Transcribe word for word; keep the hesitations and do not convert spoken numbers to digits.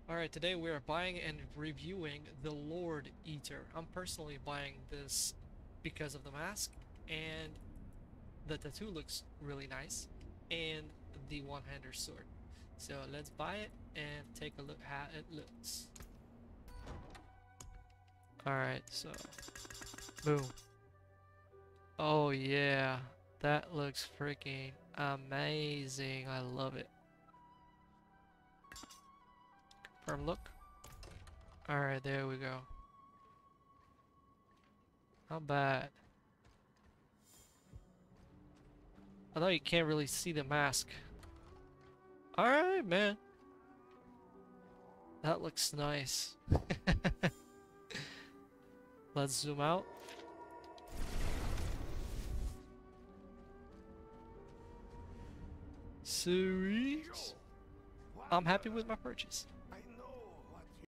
Alright, today we are buying and reviewing the Lord Eater. I'm personally buying this because of the mask, and the tattoo looks really nice, and the one-hander sword. So let's buy it and take a look how it looks. Alright, so boom. Oh yeah, that looks freaking amazing. I love it. Confirm look. Alright, there we go. Not bad. Although you can't really see the mask. Alright, man. That looks nice. Let's zoom out. Sweet. I'm happy with my purchase.